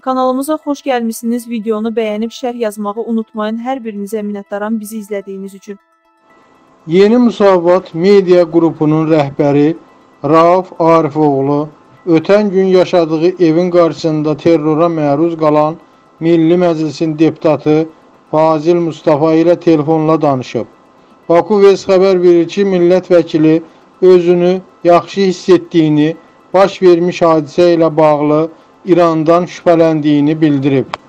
Kanalımıza xoş gəlmişsiniz. Videonu bəyənib şərh yazmağı unutmayın. Hər birinizə minnətdaram bizi izlədiyiniz üçün. Yeni Müsavat Media qrupunun rəhbəri Rauf Arifoğlu ötən gün yaşadığı evin qarşısında terrora məruz qalan Milli Məclisin deputatı Fazil Mustafa ilə telefonla danışıb. Baku Vez xəbər verir ki, millət vəkili özünü yaxşı hiss etdiyini, baş vermiş hadisə ilə bağlı İrandan şübhələndiyini bildirib.